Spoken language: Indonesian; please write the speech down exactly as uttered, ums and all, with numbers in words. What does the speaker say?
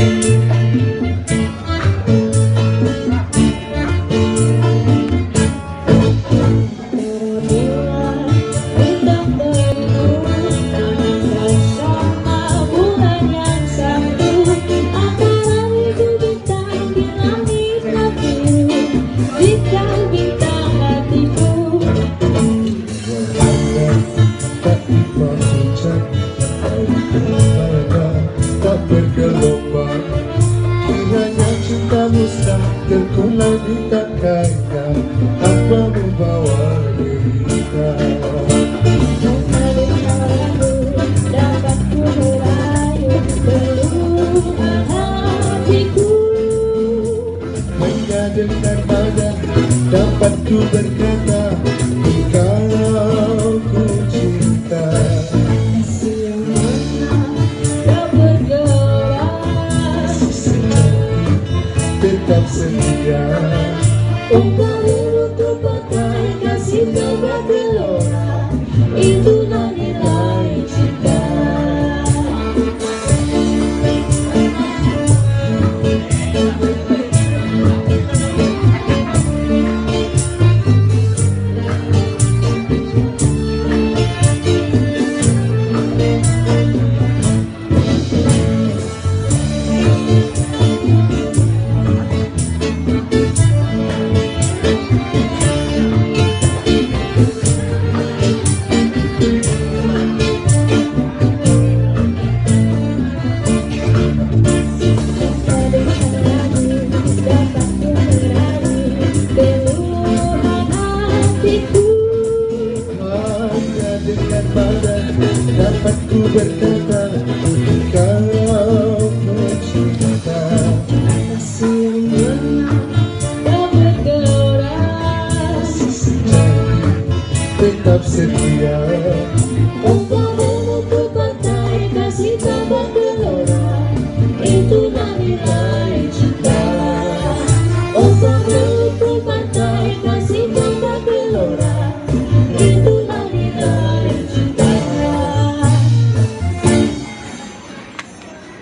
Terkulang di kakaknya, apa membawa derita. Dapat ku merayu peluk hatiku, Menyadarkan badan, dapat ku berkata, engkau ku cinta. tak bergerak, Tetap setia, engkau untuk pakai kasih coba gelora, itulah nilai cinta. dengan badan, dapat ku berkata, engkau ku cinta. Kasih yang tak bergerak, Tetap setia, engkau